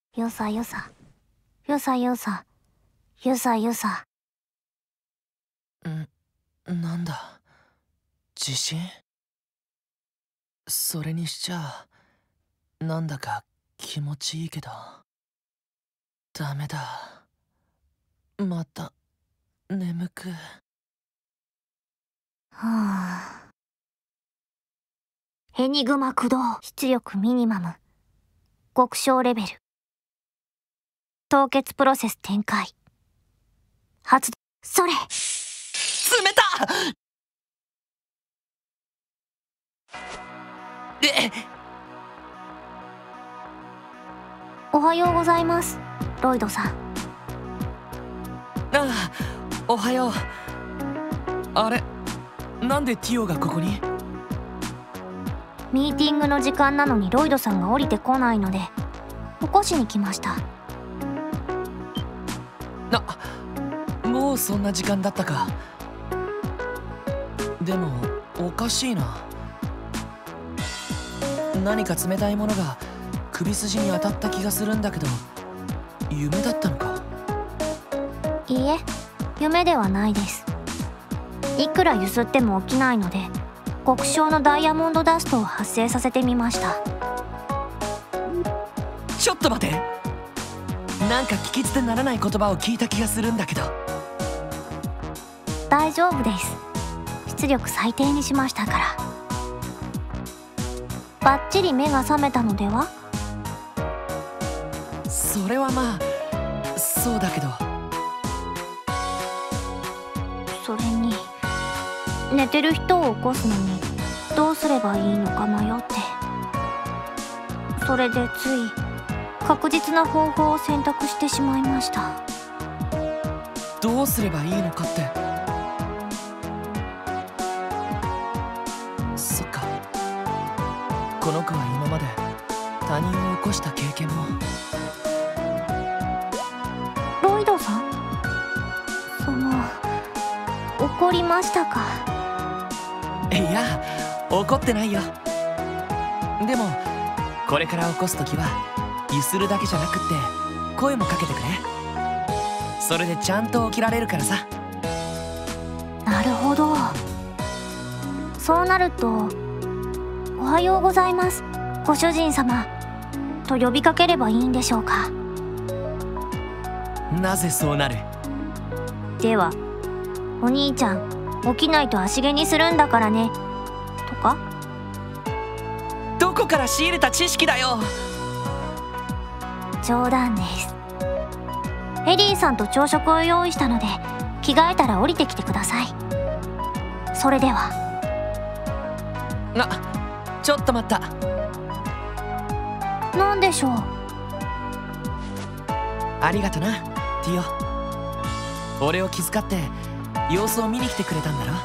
よさよさ。よさよさ。よさよさ。 なんだ、地震？それにしちゃなんだか気持ちいいけど。ダメだ、また眠く。 はあ。エニグマ駆動。出力ミニマム。極小レベル。凍結プロセス展開。発動。それ。 冷たっ！ おはようございます、ロイドさん。 ああ、おはよう。あれ、なんでティオがここに？ ミーティングの時間なのにロイドさんが降りてこないので起こしに来ました。 もうそんな時間だったか。でもおかしいな。何か冷たいものが首筋に当たった気がするんだけど、夢だったのか？ いいえ、夢ではないです。いくら揺すっても起きないので極小のダイヤモンドダストを発生させてみました。 ちょっと待て、なんか聞き捨てならない言葉を聞いた気がするんだけど。 大丈夫です、出力最低にしましたから。バッチリ目が覚めたのでは？ それはまあそうだけど。 それに寝てる人を起こすのにどうすればいいのか迷って、それでつい確実な方法を選択してしまいました。 どうすればいいのかって。そっか、この子は今まで他人を起こした経験も。 ロイドさん、怒りましたか？ いや、怒ってないよ。でもこれから起こすときはゆするだけじゃなくって声もかけてくれ。それでちゃんと起きられるからさ。 なるほど。そうなると「おはようございます、ご主人様」と呼びかければいいんでしょうか？ なぜそうなる？ では「お兄ちゃん起きないと足毛にするんだからね」とか？ どこから仕入れた知識だよ。 冗談です。エリーさんと朝食を用意したので着替えたら降りてきてください。それでは。 ちょっと待った。 何でしょう？ ありがとな、ティオ。俺を気遣って様子を見に来てくれたんだろ。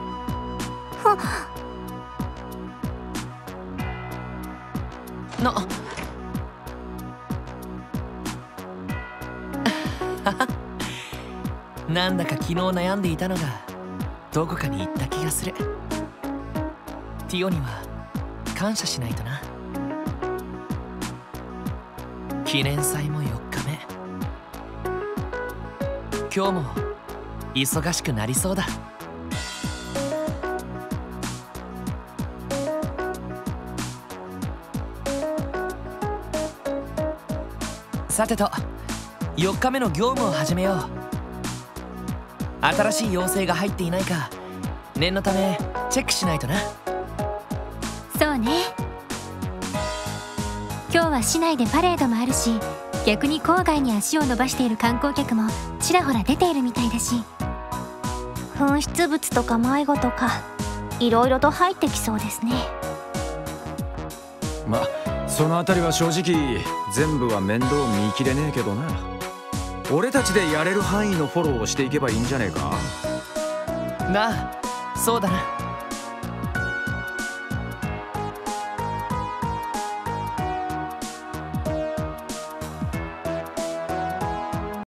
なんだか昨日悩んでいたのがどこかに行った気がする。ティオには感謝しないとな。記念祭も4日目。今日も忙しくなりそうだ。さてと、4日目の業務を始めよう。新しい要請が入っていないか念のためチェックしないとな。 そうね。今日は市内でパレードもあるし、逆に郊外に足を伸ばしている観光客もちらほら出ているみたいだし。 噴出物とか迷子とかいろいろと入ってきそうですね。 ま、そのあたりは正直全部は面倒見きれねえけどな。俺たちでやれる範囲のフォローをしていけばいいんじゃねえか。 なあ、そうだな。